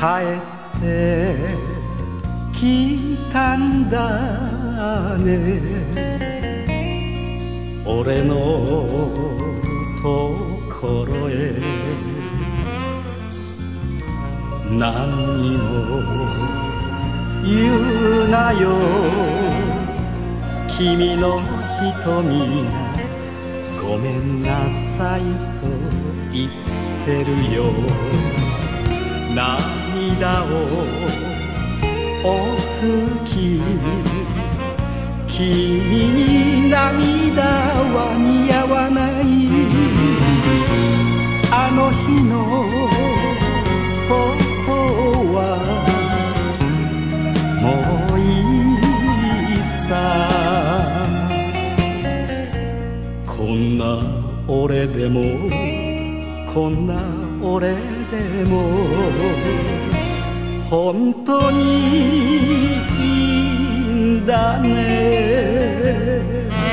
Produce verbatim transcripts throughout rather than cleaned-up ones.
ってきたんだね、俺のところへ。何にも言うなよ、君の瞳がごめんなさいと言ってるよ。涙をお拭き、君に涙は似合わない。あの日のことはもういいさ。こんな俺でもこんな俺でも本当にいいんだね。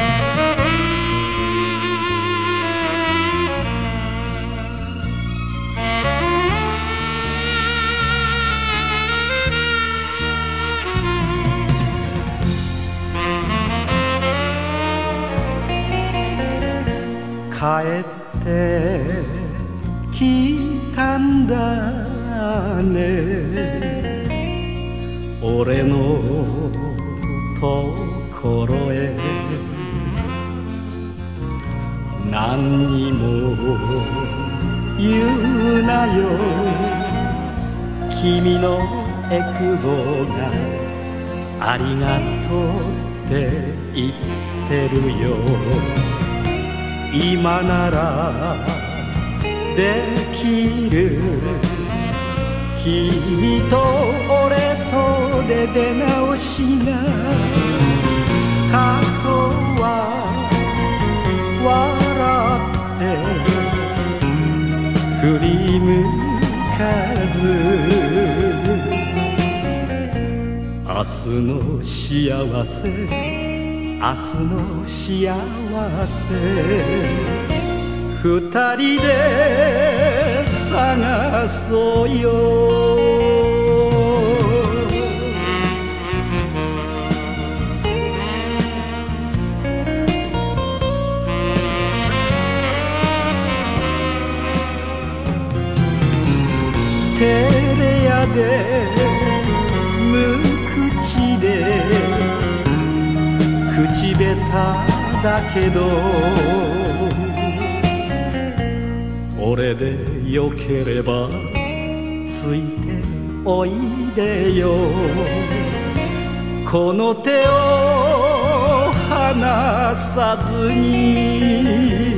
帰ってきたんだね、俺のところへ。何にも言うなよ、君のえくぼがありがとうって言ってるよ。今ならできる、君と俺とで出直しが。過去は笑って振り向かず、明日の幸せ明日の幸せ二人で探そうよ。照れ屋で無口で口下手だけど俺でよければついておいでよ。この手を離さずに